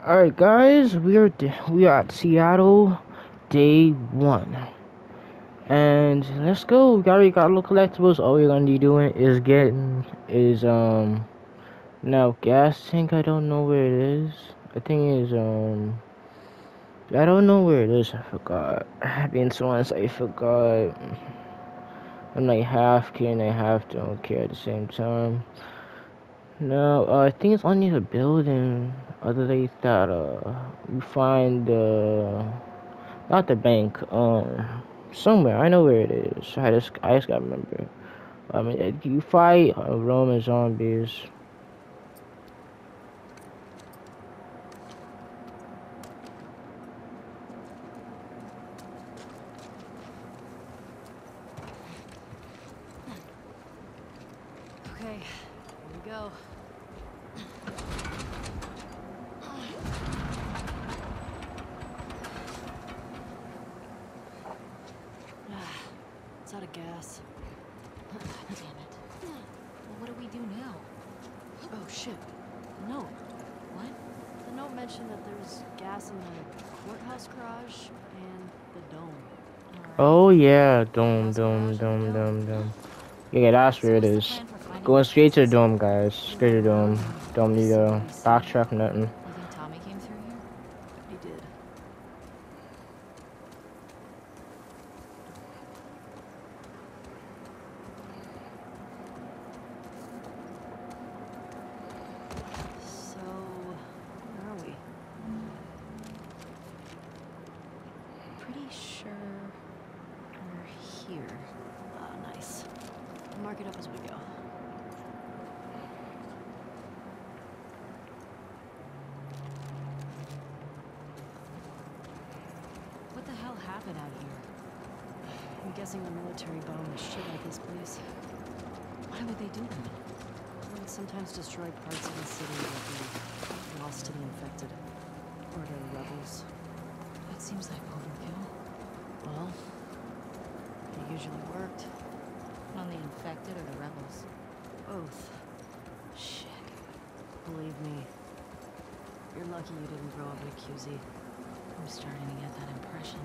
Alright guys, we are at Seattle, day 1. And let's go. We already got little collectibles. All we're gonna be doing is now gas tank. I don't know where it is. I think I don't know where it is. I forgot. I've been so honest, I forgot. I'm like half kidding and half don't care at the same time. No, I think it's only the building. Other than that, we find not the bank. Somewhere. I know where it is. I just gotta remember. I mean, you fight Roman zombies. Okay, here we go. It's out of gas. Damn it. Well, what do we do now? Oh shit. The note. What? The note mentioned that there's gas in the courthouse garage and the dome. Oh yeah, dome, Courthouse dome, garage and the dome, dome? dome, dome. Yeah, that's So where it what's the is. plan for finding Going those straight to the pieces? dome, guys. We Straight to look the around dome. and Don't need see what to we see. backtrack nothing. You think Tommy came through here? He did. So, where are we? Pretty sure we're here. Ah, nice. Mark it up as we go. What the hell happened out here? I'm guessing the military bombed the shit out of this place. Why would they do that? They would sometimes destroy parts of the city that be lost to the infected. Or to rebels. That seems like overkill. Well, it usually worked. On the infected or the rebels? Both. Shit. Believe me. You're lucky you didn't grow up in a QZ. I'm starting to get that impression.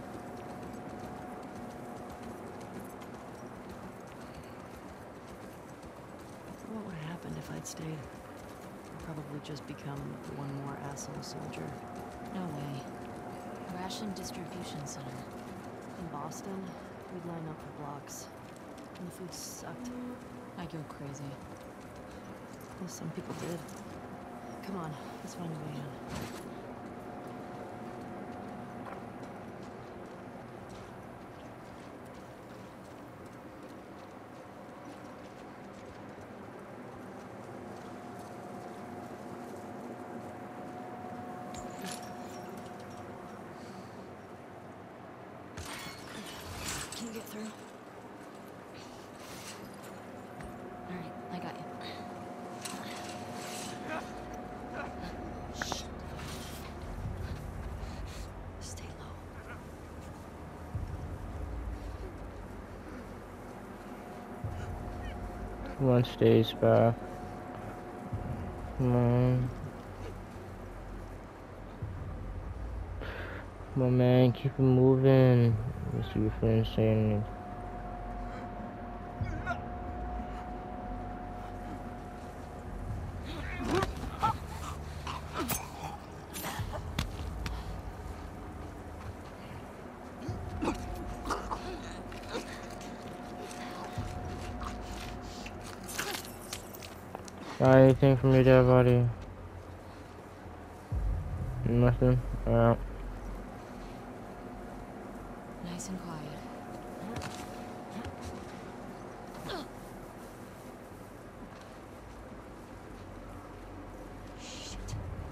What would have happened if I'd stayed? I'd probably just become one more asshole soldier. No way. Ration distribution center. In Boston, we'd line up for blocks. And the food sucked. I'd go crazy. Well, some people did. Come on, let's find a way in. Can you get through? Alright, I got you. Shh. Stay low. One stays back. Come on. Come on, man. Keep it moving. Let's see your friend saying. Got anything from your dead body? Nothing? Alright. Nice and quiet. Shit.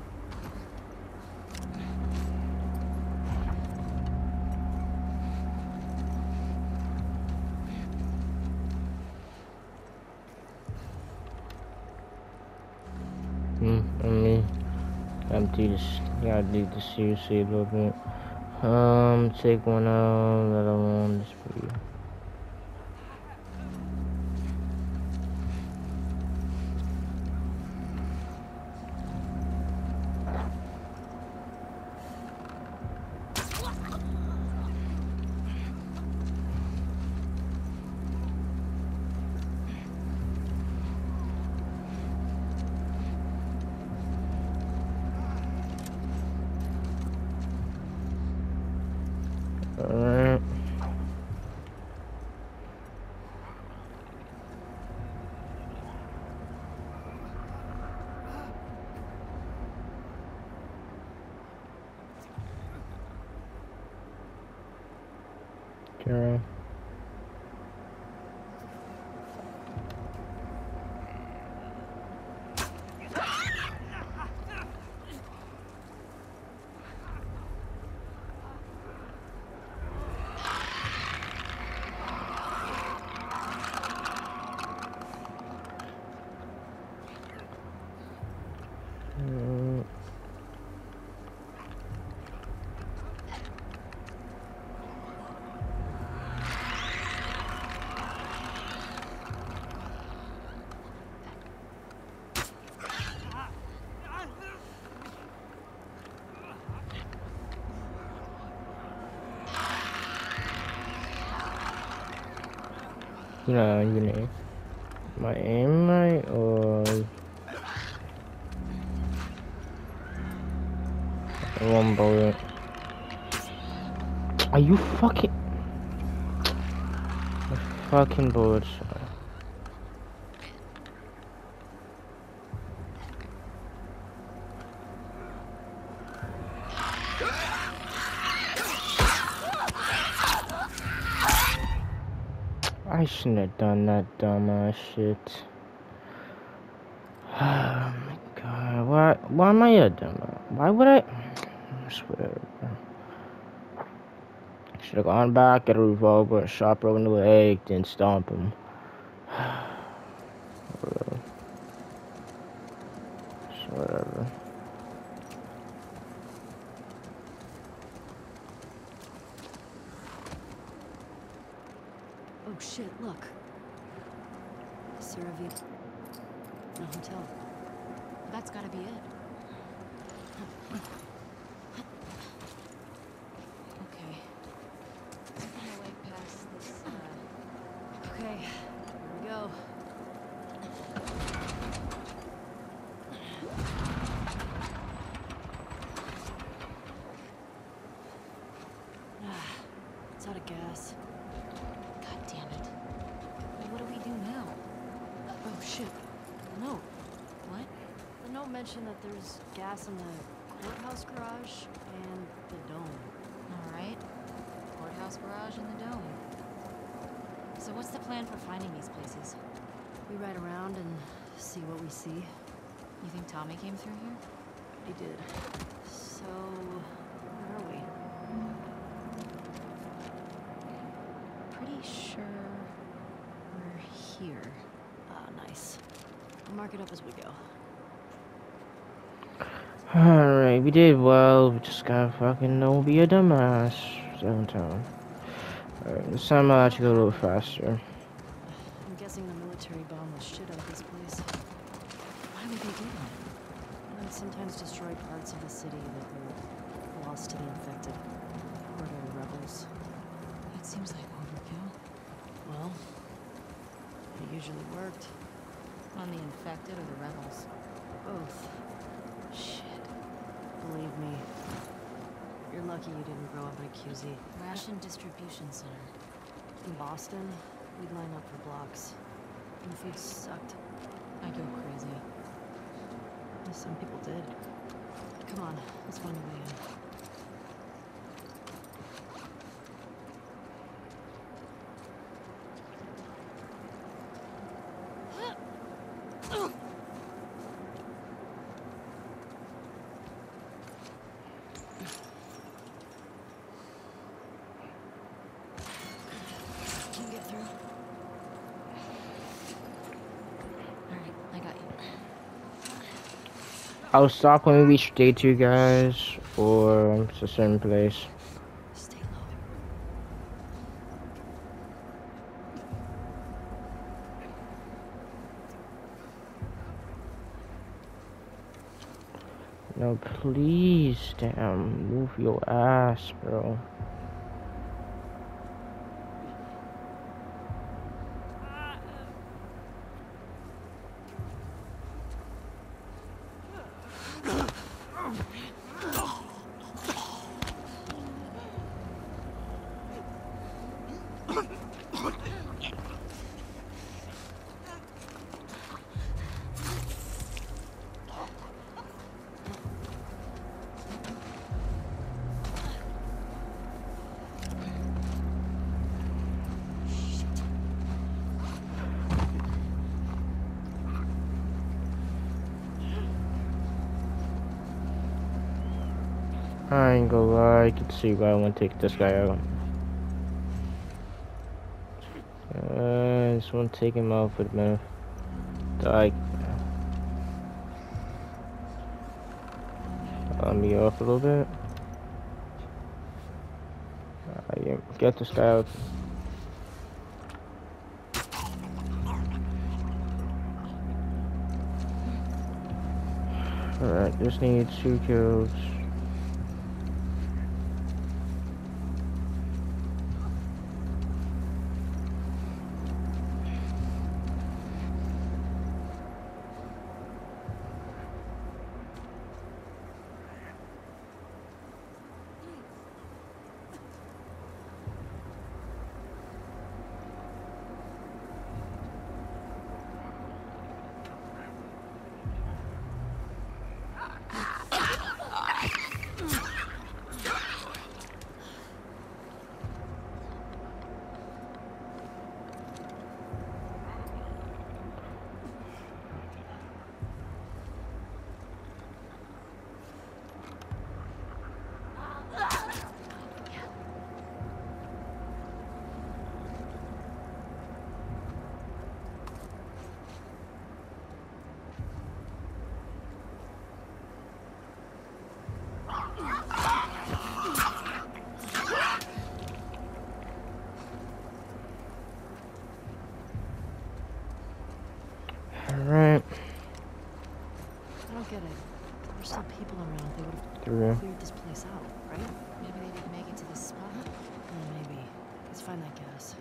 I mean, gotta do this seriously a little bit. Take one out, another one, just for you. Alright. Kara. You know, my aim right or one bullet. Are you fucking bullets? I shouldn't have done that dumbass shit. Oh my god, why am I a dumbass? Why would I? Just whatever. Should have gone back, get a revolver, and shot bro in the leg, then stomp him. Whatever. Just whatever. Oh shit, look. Seravia. A hotel. That's gotta be it. Okay. My way past this, Okay, here we go. It's out of gas. God damn it. Well, what do we do now? Oh shit. No. What? The note mentioned that there's gas in the courthouse garage and the dome. Alright. Courthouse garage and the dome. So what's the plan for finding these places? We ride around and see what we see. You think Tommy came through here? He did. So, where are we? Pretty sure we're here. Ah, nice. I'll mark it up as we go. Alright, we did well. We just gotta fucking don't be a dumbass. 7 times. Alright, this time I'll actually go a little faster. I'm guessing the military bomb the shit out of this place. Why would they do that? And sometimes destroy parts of the city that were lost to the infected. Or to rebels. That seems like overkill. Well, it usually worked. On the infected or the rebels? Both. Shit. Believe me. You're lucky you didn't grow up in a QZ. Ration distribution center. In Boston, we'd line up for blocks. And the food sucked. I go crazy. Some people did. Come on, let's find a way in. Can you get through? Alright, I got you. I'll stop when we reach day 2, guys, or it's a certain place. Stay low. No, please, damn, move your ass, bro. I ain't gonna lie, I can see why I want to take this guy out. I just want to take him out for the minute. Die. Me off a little bit. Get this guy out. Alright, just need 2 kills. Alright. I don't get it. There's still people around. They would have Through. cleared this place out, right? Maybe they didn't make it to this spot. Maybe. Let's find that gas.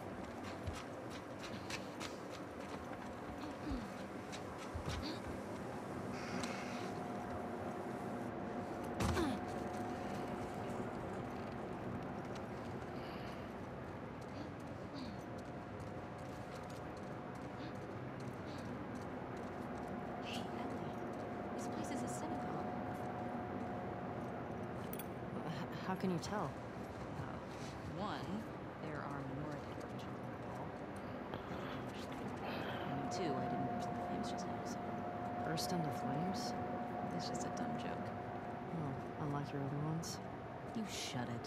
Hey, Ellie. This place is a synagogue. How can you tell? One, there are minority religions on the wall. And two, I didn't burst the flames just now, so Burst into flames? it's just a dumb joke. Oh, unlike your other ones. You shut it.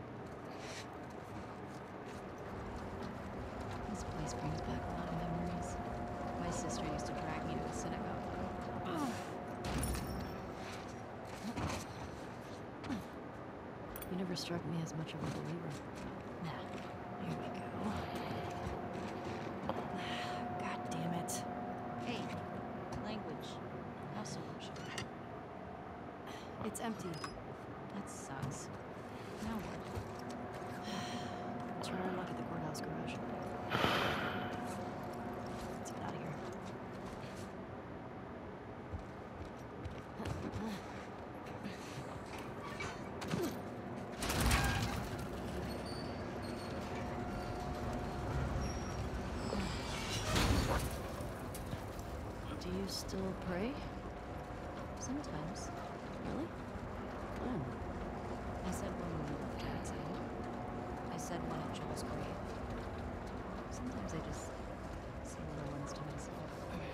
This place brings back a lot of memories. My sister used to drag me to the synagogue. You never struck me as much of a believer. Nah, Here we go. God damn it. hey, language. House of worship. It's empty. That sucks. Now what? Try our luck at the courthouse garage. Let's get out of here. Do you still pray? Sometimes. Really? When? I said one when we left Dad's out. I said one at Joel's grave. Sometimes I just say little ones to myself.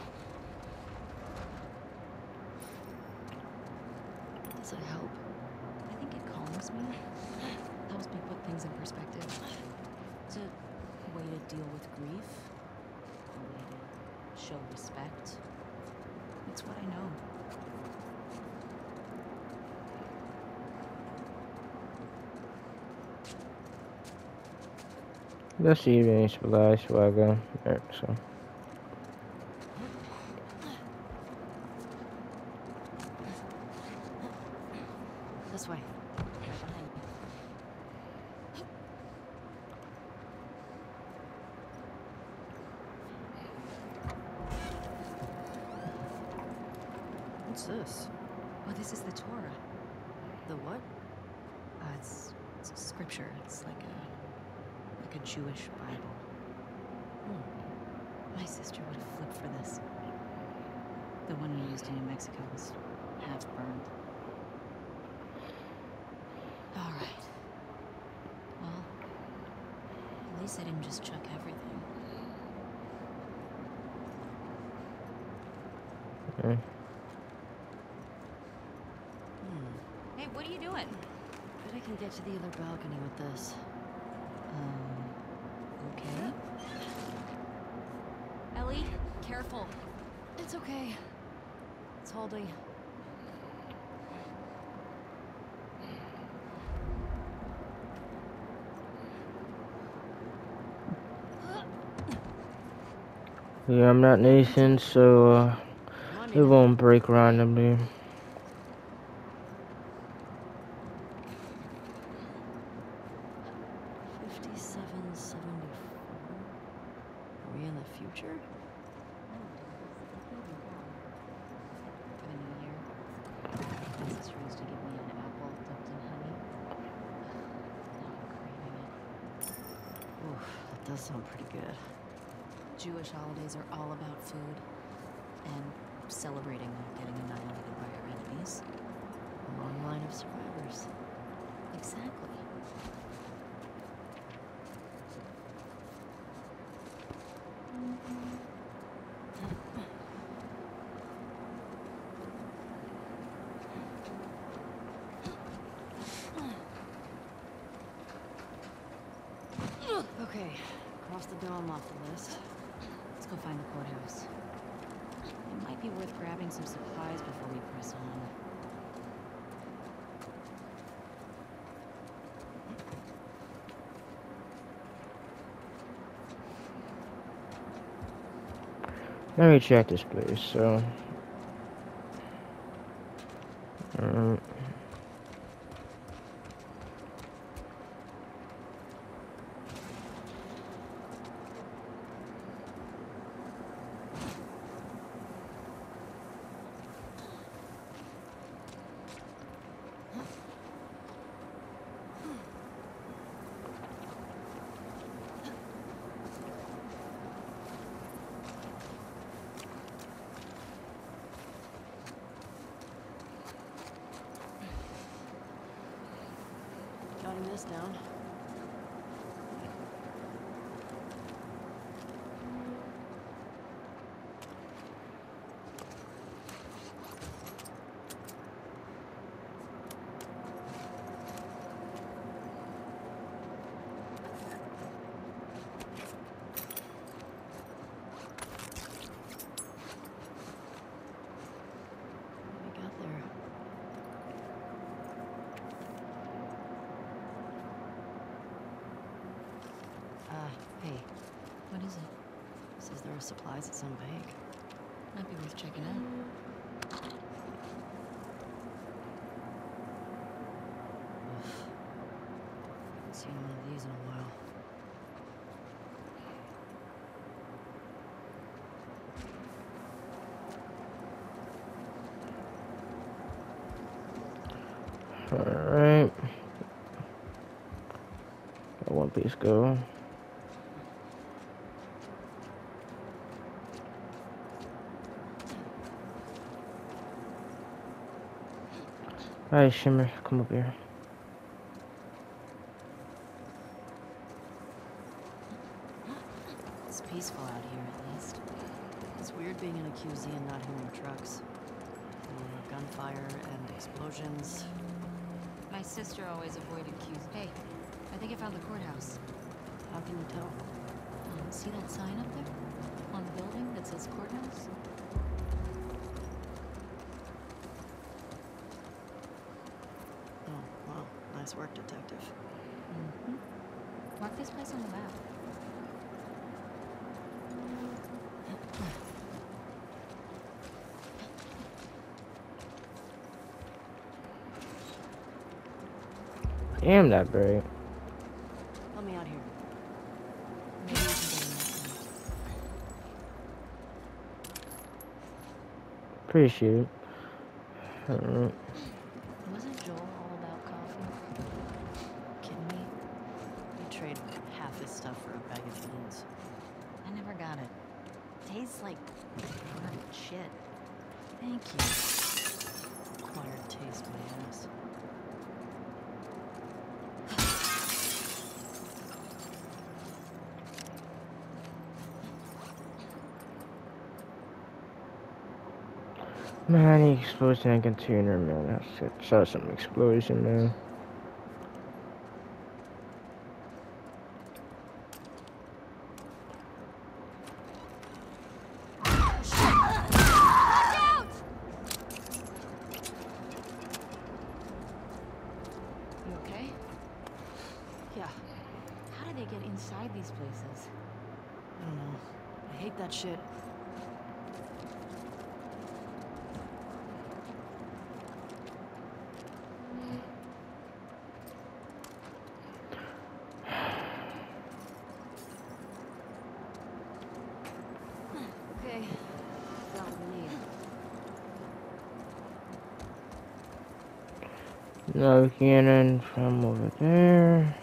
Does it help? I think it calms me. Helps me put things in perspective. It's a way to deal with grief. A way to show respect. It's what I know. This evening is July swagger. Alright, so. This way. Right behind me. What's this? Oh, this is the Torah. The what? It's scripture. It's like a Jewish Bible. My sister would have flipped for this. The one we used in New Mexico was half burned. All right. Well, at least I didn't just chuck everything. Okay. Hey, What are you doing? Bet I can get to the other balcony with this. Okay. Ellie, careful. It's okay. It's holding. Yeah, I'm not Nathan, so it won't break randomly. Are we in the future? For the new year, my sister used to give me an apple dipped in honey. Now I'm craving it. Oof, that does sound pretty good. Jewish holidays are all about food and celebrating not getting annihilated by our enemies. A long line of survivors. Exactly. Okay, cross the dome off the list. Let's go find the courthouse. It might be worth grabbing some supplies before we press on. Let me check this place. So, Jotting this down. What do we got there? Hey, What is it? says there are supplies at some bank. Might be worth checking out. Oof. Haven't seen one of these in a while. alright. Got one piece go. Alright, Shimmer, come up here. It's peaceful out here, at least. It's weird being in a QZ and not hearing trucks. Gunfire and explosions. My sister always avoided queues. Hey, I think I found the courthouse. How can you tell? See that sign up there? On the building that says courthouse? Oh, wow. Nice work, detective. Mm-hmm. Mark this place on the map. Damn, that break. Let me out here. Maybe we can get in that one. Appreciate it. Alright. Wasn't Joel all about coffee? Kidding me? He'd trade half his stuff for a bag of beans. I never got it. Tastes like burnt shit. Thank you. Acquired taste, my ass. Man, the explosion in a container, man. That's some explosion, man. You okay? Yeah, How do they get inside these places? I don't know. I hate that shit. Okay, got what we need. No cannon from over there.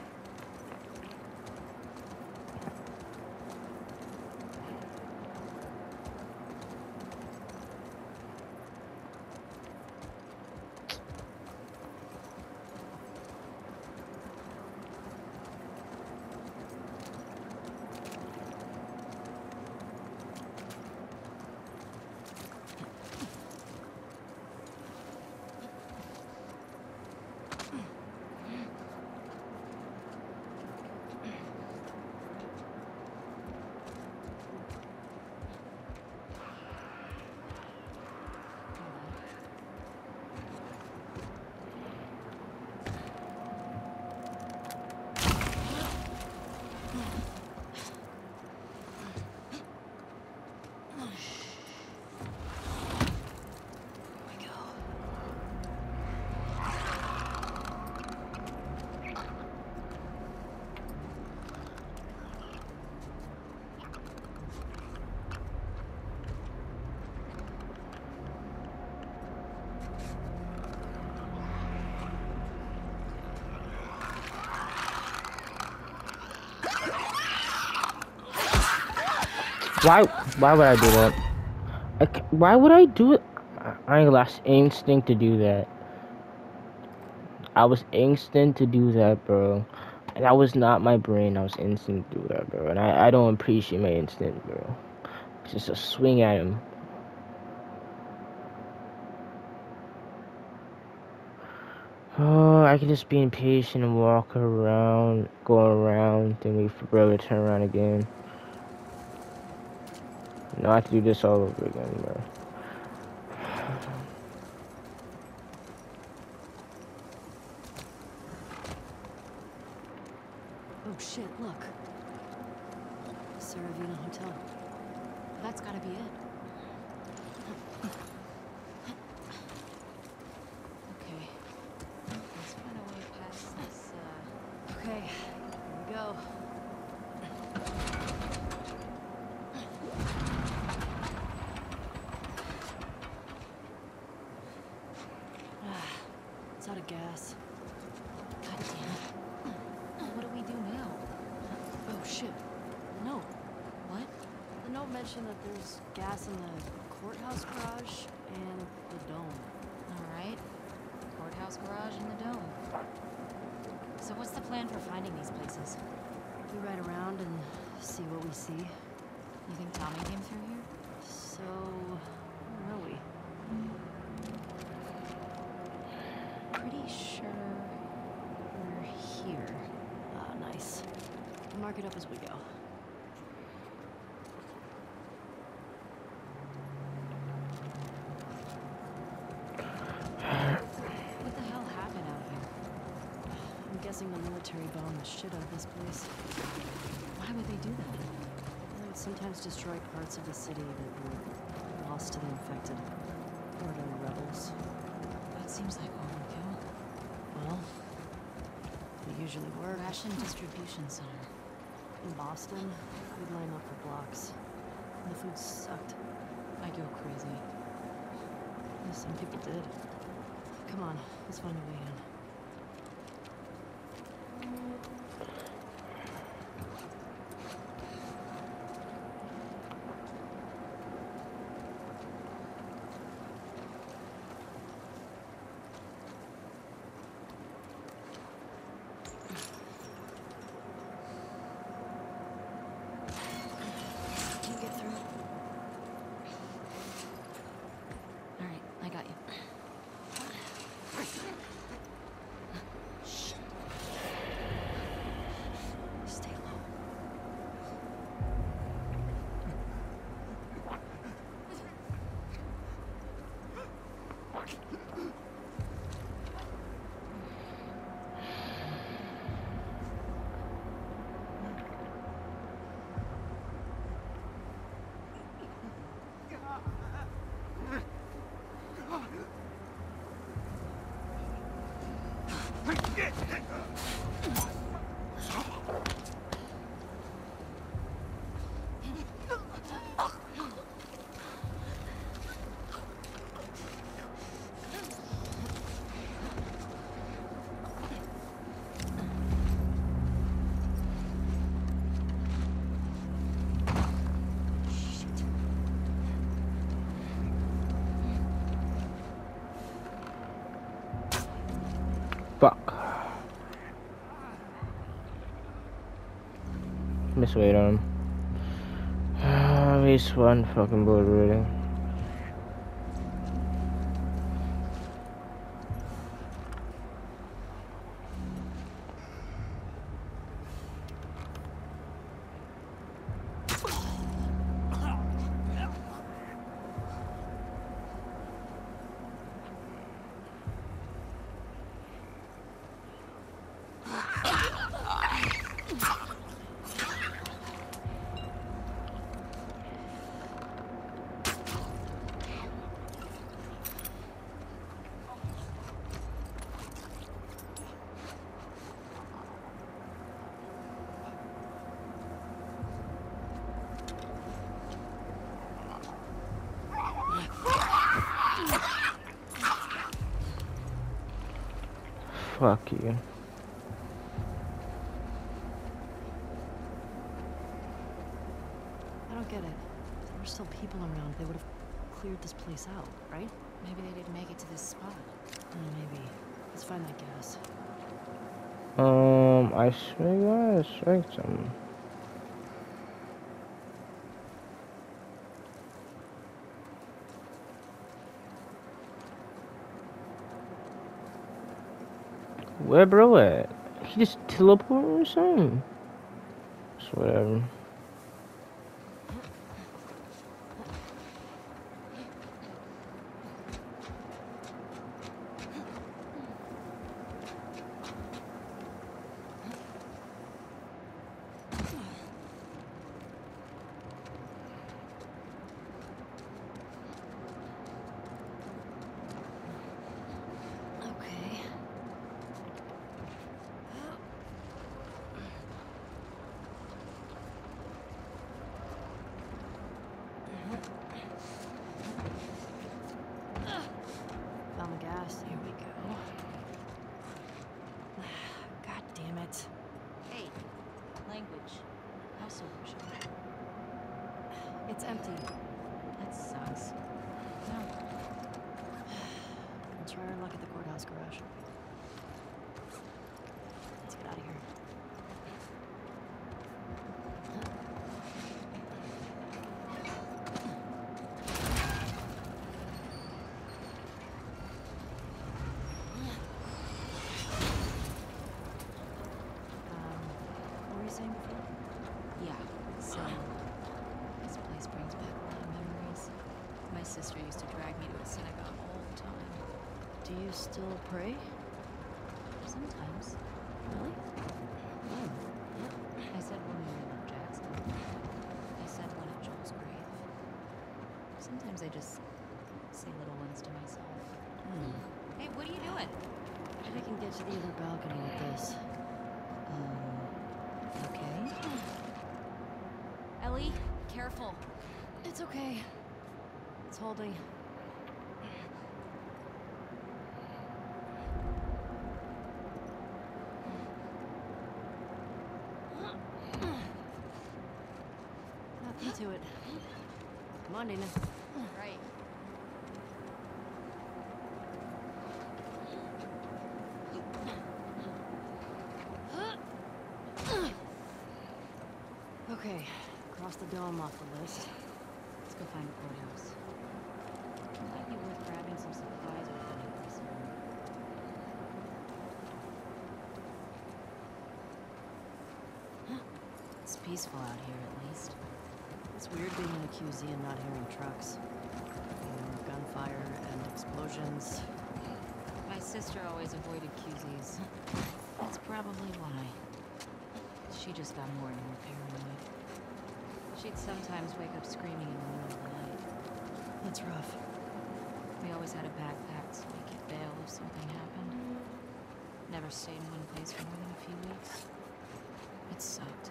Why would I do that? Why would I do it? I lost instinct to do that. I was instinct to do that, bro. That was not my brain. I was instinct to do that, bro. And I don't appreciate my instinct, bro. Just a swing at him. Oh, I can just be impatient and walk around, go around, then wait for bro to turn around again. Now I have to do this all over again, bro. Oh shit, look. Saravina Hotel. That's gotta be it. Okay. Let's find a way past this, Okay, here we go. It's out of gas. God damn it. What do we do now? Oh shit. No. What? The note mentioned that there's gas in the courthouse garage and the dome. Alright. Courthouse garage and the dome. So what's the plan for finding these places? We ride around and see what we see. You think Tommy came through here? So, where are we? Pretty sure we're here. Ah, nice. We'll mark it up as we go. What the hell happened out here? I'm guessing the military bombed the shit out of this place. Why would they do that? They would sometimes destroy parts of the city that were lost to the infected. Or to the rebels. That seems like overkill. Well, they usually work. Ration distribution center. In Boston, we'd line up for blocks. And the food sucked. I'd go crazy. Yeah, some people did. Come on, let's find a way in. Can you get through? Alright. Fuck. Miss wait on him. At least one fucking bullet already. Fuck you. I don't get it. If there were still people around, they would have cleared this place out, right? Maybe they didn't make it to this spot. Maybe. Let's find that gas. I swear I strike some. Where bro at? He just teleported or something? Just whatever. Okay. Found the gas. Here we go. God damn it. Hey, language. House ownership. It's empty. That sucks. No. Let's try our luck at the courthouse garage. Let's get out of here. What were you saying before? Yeah, so this place brings back a lot of memories. My sister used to drag me to a synagogue all the time. Do you still pray? Sometimes. Really? When? I said when we were in Jackson. I said one at Joel's grave. Sometimes I just say little ones to myself. Hey, what are you doing? If I can get to the other balcony with this. Okay. Ellie, careful. It's okay. It's holding. Nothing to it. Come on, Dana. Right. Okay, cross the dome off the list. Let's go find the courthouse. It might be worth grabbing some supplies or heading for some. It's peaceful out here, at least. It's weird being in a QZ and not hearing trucks. Gunfire and explosions. My sister always avoided QZs. That's probably why. She just got more and more paranoid. She'd sometimes wake up screaming in the middle of the night. That's rough. We always had a backpack so we could bail if something happened. Never stayed in one place for more than a few weeks. It sucked.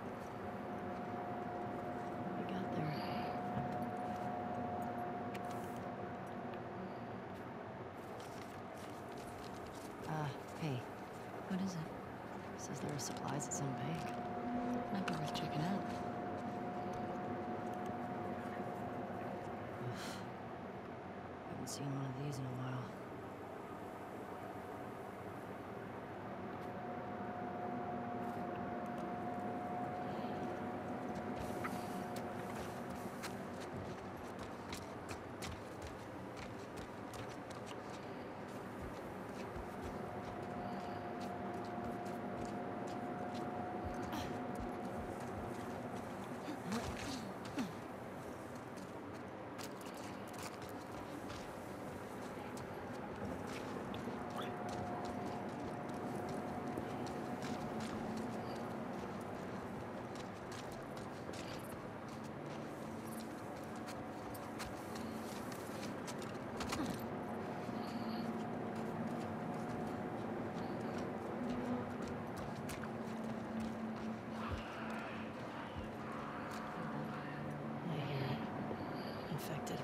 We got there. Hey. What is it? Says there are supplies at some bank. Might be worth checking out. Haven't seen one of these in a while. Infected.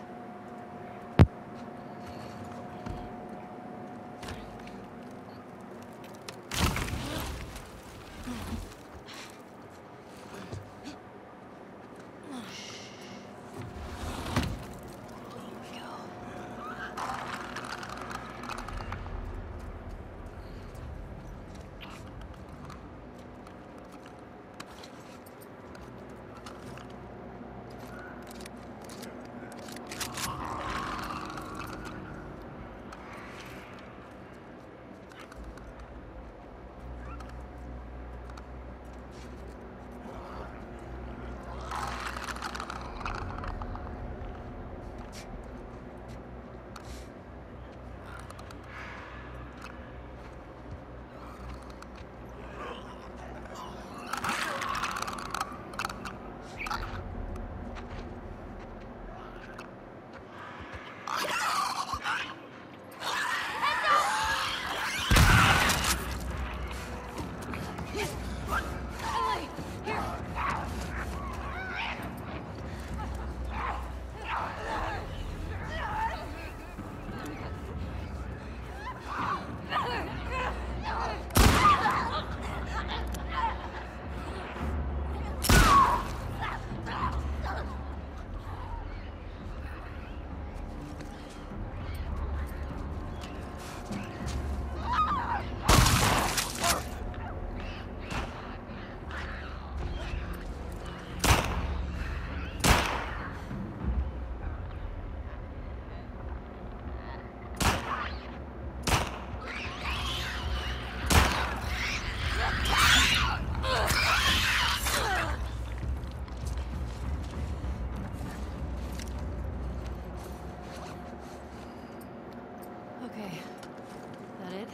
Okay. That it?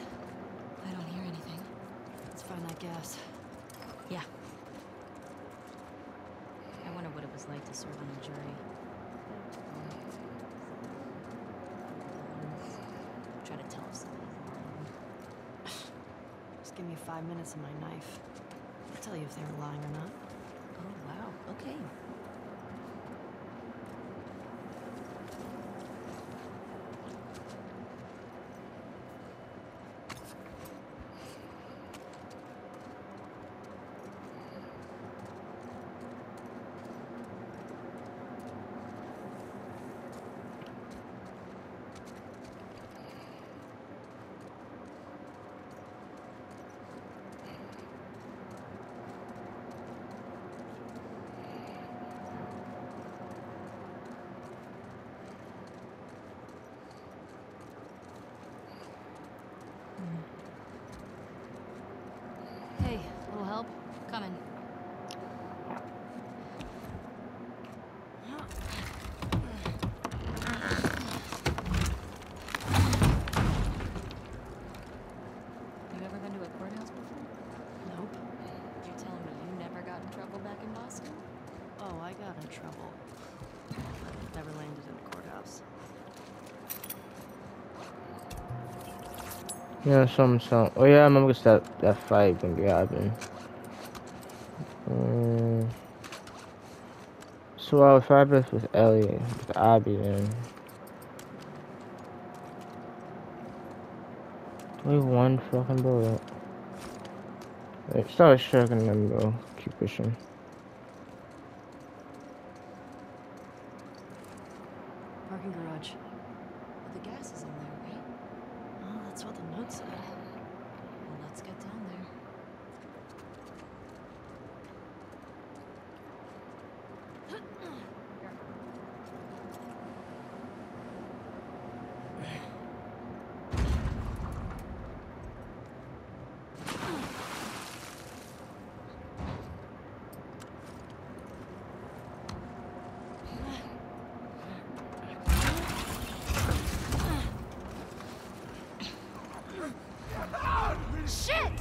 I don't hear anything. Let's find that gas. Yeah. I wonder what it was like to serve on a jury. Try to tell if somebody's lying. Just give me 5 minutes and my knife. I'll tell you if they were lying or not. Oh, wow. Okay. Yeah, some. Oh yeah, I remember that fight gonna be happening. Um, so if I bet with Elliot, with Abby, then we one fucking bullet. Wait, start shucking them, bro. Keep pushing. Parking garage. The gas is in there, right? Oh, that's what the note said. Well, let's get down there. Shit!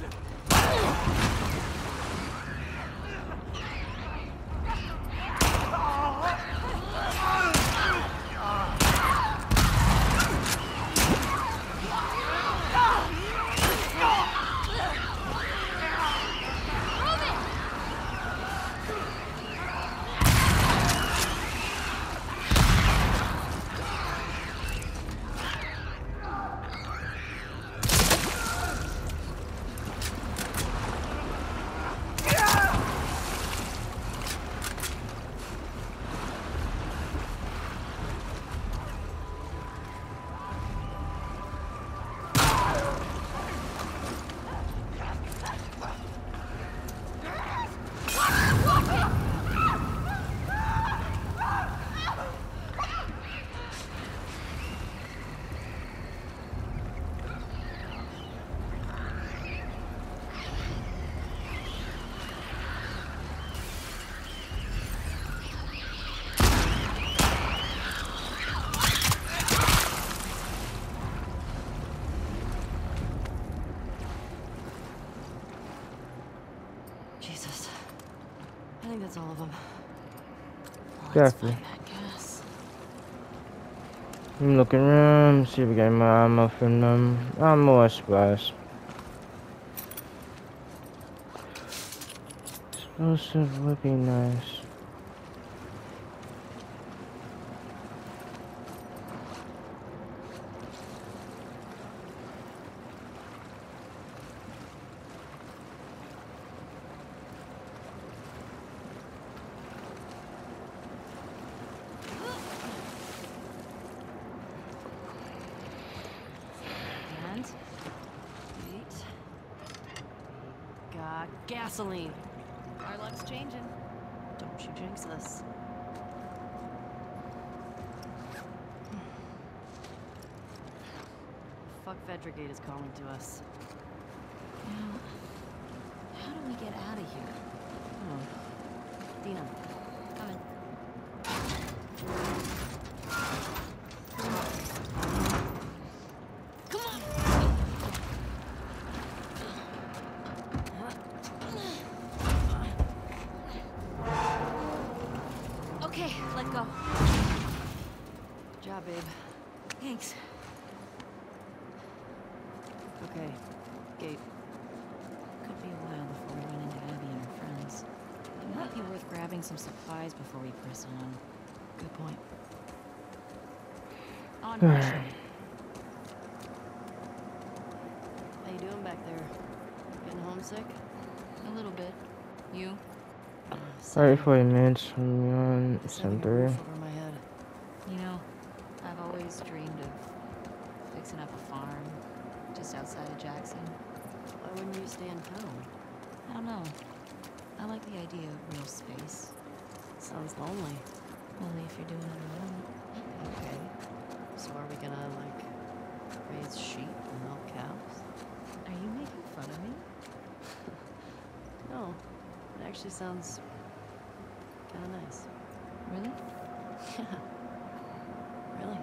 Jesus. I think that's all of them. Well, let's Definitely. find that gas. I'm looking around, see if we got my ammo from them. More supplies. Explosive would be nice. And wait. Got gasoline. Our luck's changing. Don't you jinx us. Fuck Vetrigate is calling to us. Now, how do we get out of here? Oh. Dina, Coming. Okay, let go. good job, babe. Thanks. Okay, gate. Could be a while before we run into Abby and her friends. It might be worth grabbing some supplies before we press on. Good point. On mission. How you doing back there? Getting homesick? A little bit. You? Alright, 40 minutes from on Just having a center. roof over my head. You know, I've always dreamed of fixing up a farm just outside of Jackson. Why wouldn't you stay in town? I don't know. I like the idea of real space. Sounds lonely. Only if you're doing it alone. Okay. So are we gonna, like, raise sheep and milk cows? Are you making fun of me? No. It actually sounds kinda nice. Really? Yeah. Really?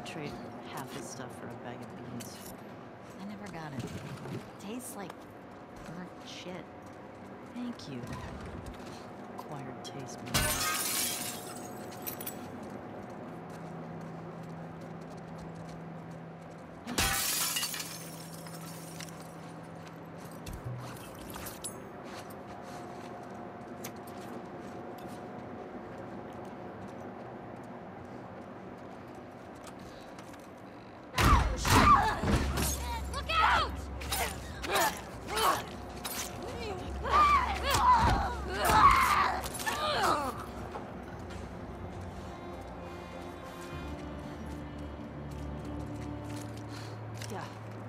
trade half his stuff for a bag of beans. I never got it. Tastes like burnt shit. Thank you. Acquired taste. Look out! Yeah.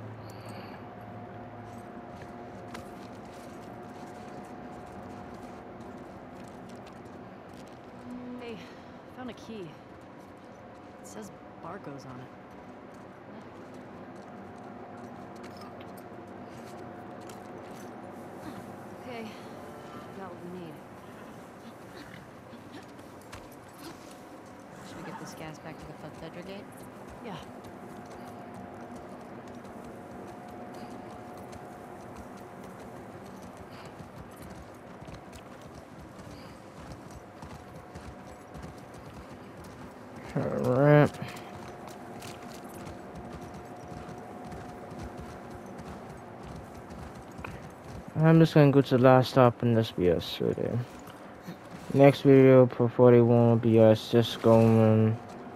Hey, found a key. It says barcodes on it. Okay, got what we need. Should we get this gas back to the Fedra gate? Yeah. Alright. I'm just gonna go to the last stop and this be us right there. Next video for 41 will be us just going.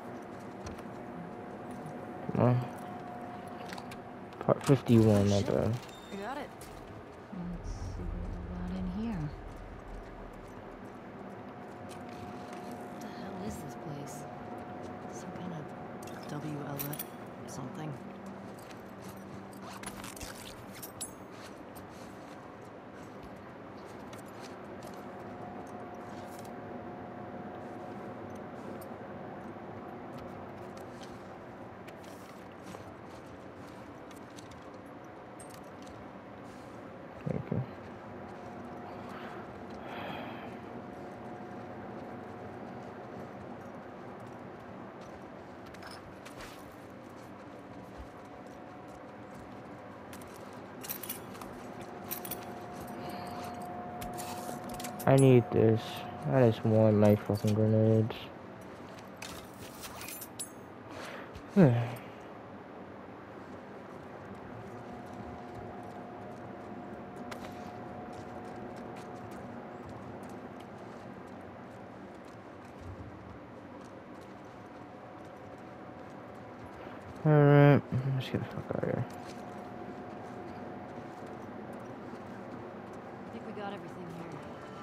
Come on. Part 51, my bad. You got it. Let's see what we got in here. What the hell is this place? Some kind of WLF something. Okay. I need this. I just want my fucking grenades. Alright, let's get the fuck out of here. I think we got everything here.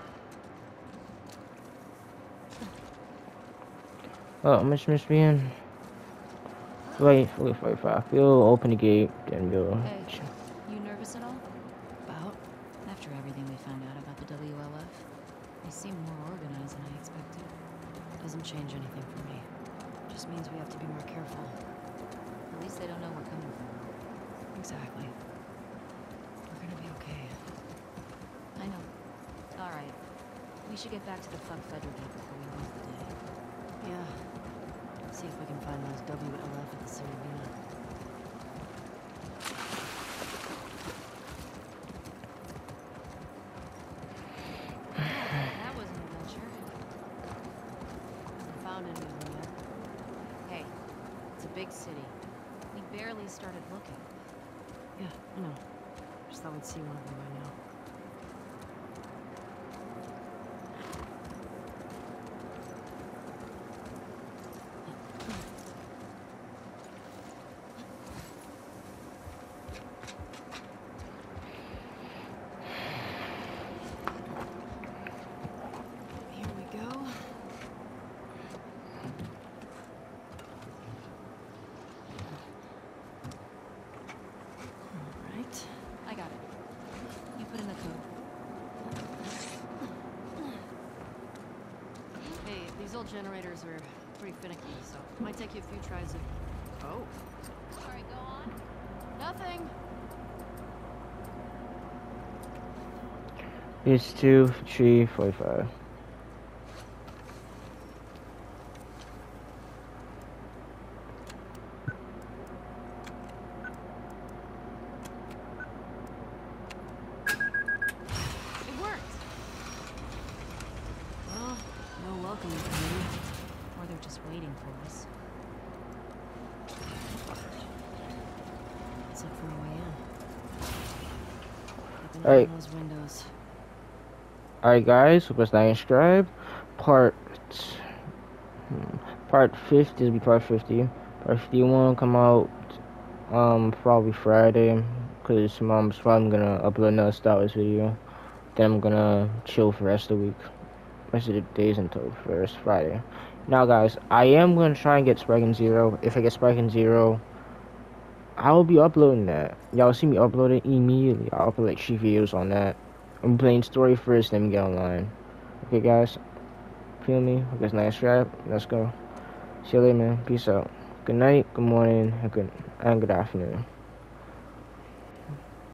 Oh, much miss being. Wait, 45. We'll open the gate, then we'll. Hey, you nervous at all? About? After everything we found out about the WLF, they seem more organized than I expected. Doesn't change anything for me. Just means we have to be more careful. At least they don't know we're coming from them. Exactly. We're gonna be okay. I know. All right. We should get back to the Fedra gate before we lose the day. Yeah. See if we can find those WLF at the Cerebina. That was an adventure. Haven't found any of them yet. Hey, it's a big city. We barely started looking. Yeah, I know. Just thought we'd see one of them by now. Here we go. All right. I got it. You put in the code. Hey, these old generators are pretty finicky, so it might take you a few tries of... Oh. Sorry, go on. Nothing. It's 2, 3, 45. welcoming committee, or they're just waiting for us. Let's look for a way in. Keep an eye Alright. on those windows. Alright guys, hope it's like subscribe. Part 50, this will be part 50. Part 51 will come out probably Friday, because I'm probably gonna upload another Star Wars video. Then I'm gonna chill for the rest of the week. Rest of the days until first Friday. Now guys, I am gonna try and get Sparking Zero. If I get Sparking Zero, I will be uploading that. Y'all see me upload it immediately. I'll upload like 3 videos on that. I'm playing story first, then we get online. Okay guys, feel me? Hope it's nice rap. Let's go. See you later, man. Peace out. Good night, good morning, and good afternoon.